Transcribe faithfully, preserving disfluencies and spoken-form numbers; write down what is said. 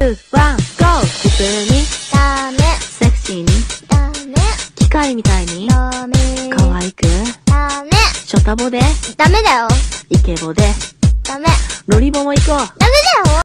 ワン、ゴー。普通にダメセクシーにダメ機械みたいにダメ可愛くダメショタボでダメだよイケボでダメロリボも行こう。 ダメだよ